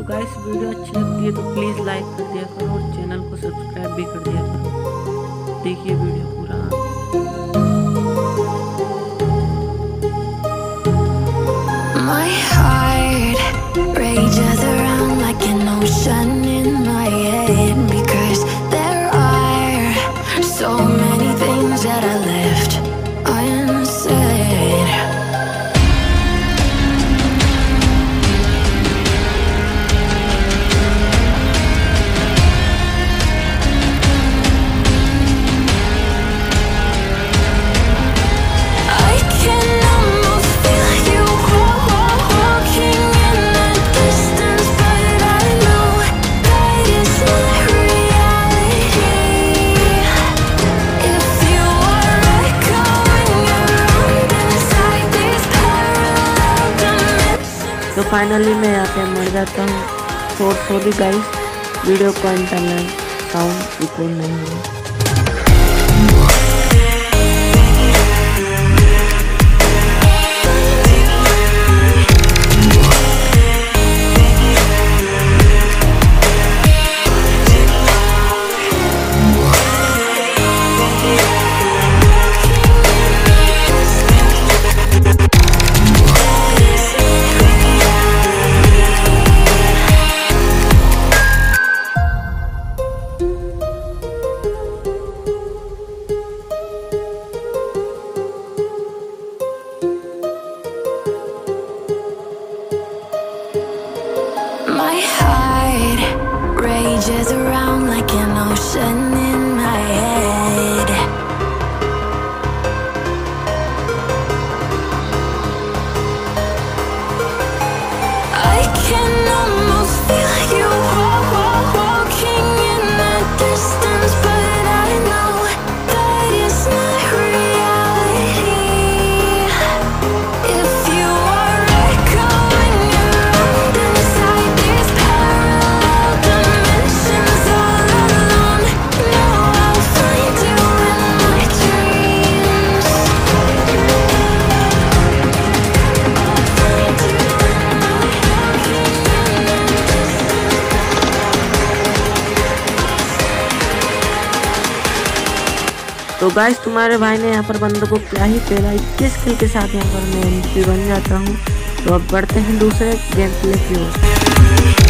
तो guys video अच्छी लगती है तो प्लीज़ लाइक कर दिया करो और चैनल को सब्सक्राइब भी कर दिया करो। देखिए वीडियो पूरा। My heart rages around like an ocean in my head, because there are so many things that I left unsaid. I can almost feel you walking in the distance, but I know that it's not reality. If you are echoing around inside these parallel dimensions. तो finally मैं यहाँ पे मर जाता हूँ। Sorry guys, video का internet sound record नहीं हुआ। My heart rages around like an ocean in my head. I can almost feel you walking in the distance, but I know that it's not reality. If you are echoing around inside these parallel dimensions all alone, know I'll find you in my dreams. I'll find you तो guys तुम्हारे भाई ने यहाँ पर बंदों को क्या ही पेला। 21 किल के साथ यहाँ पर मैं एमपी बन जाता हूँ। तो अब बढ़ते हैं दूसरे गेम प्ले की ओर।